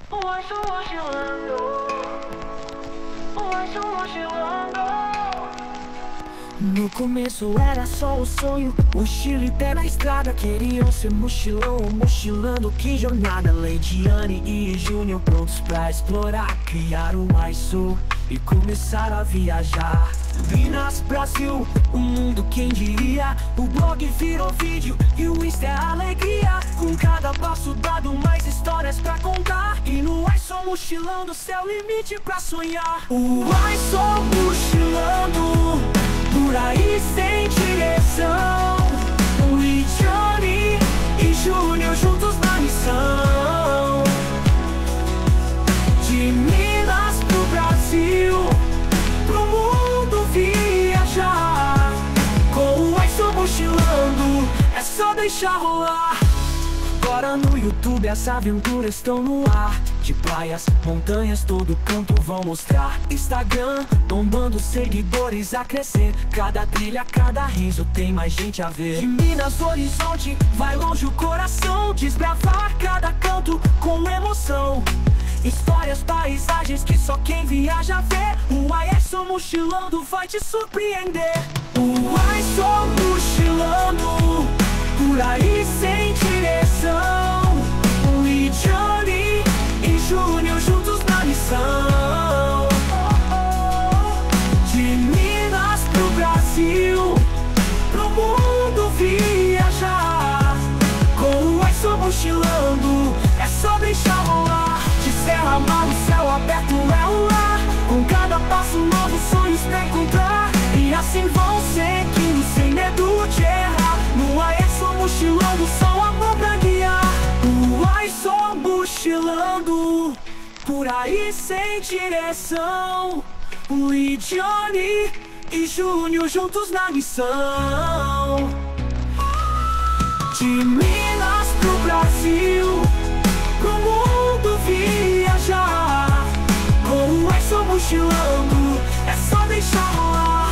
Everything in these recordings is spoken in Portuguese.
Hoje estou mochilando. Hoje estou mochilando. No começo era só o sonho, mochila e pé na estrada. Queriam ser mochilão, mochilando, que jornada. Leidiane e Júnior prontos pra explorar. Criaram mais sul e começaram a viajar. Minas, Brasil, o mundo quem diria. O blog virou vídeo e o Insta é alegria. Com cada passo dado mais histórias pra contar. E no ar só mochilando, céu limite pra sonhar. O ar só mochilando, por aí sem direção. Leidiane e Júnior juntos na missão. De Minas pro Brasil, pro mundo viajar. Com o Edson mochilando, é só deixar rolar. Agora no YouTube as aventuras estão no ar. De praias, montanhas, todo canto vão mostrar. Instagram bombando, seguidores a crescer. Cada trilha, cada riso tem mais gente a ver. De Minas Horizonte, vai longe o coração. Desbravar cada canto com emoção. Histórias, paisagens que só quem viaja vê. O Aerson mochilando vai te surpreender. O Aerson mochilando, por aí sem direção. Leidiane e Júnior juntos na missão. De Minas pro Brasil, pro mundo viajar. Com o Aerson mochilando, é só deixar rolar. De Serra a Mar, o céu aberto é o lar. Com cada passo novo, sonhos pra encontrar. E assim vão seguindo sem medo de errar. No Aerson mochilando, só amor pra guiar. O Aerson mochilando, por aí sem direção. Leidiane e Júnior juntos na missão. De Minas pro Brasil, pro mundo viajar. Com o Aerson mochilando, é só deixar rolar.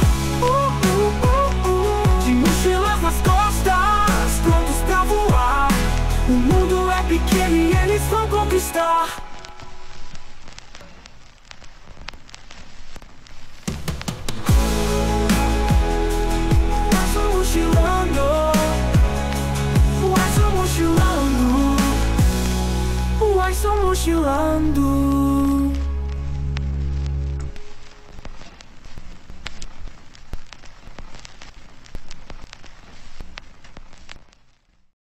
De mochilas nas costas, prontos pra voar. O mundo é pequeno e eles vão conquistar. Aerson mochilando, o Aerson mochilando, o Aerson mochilando.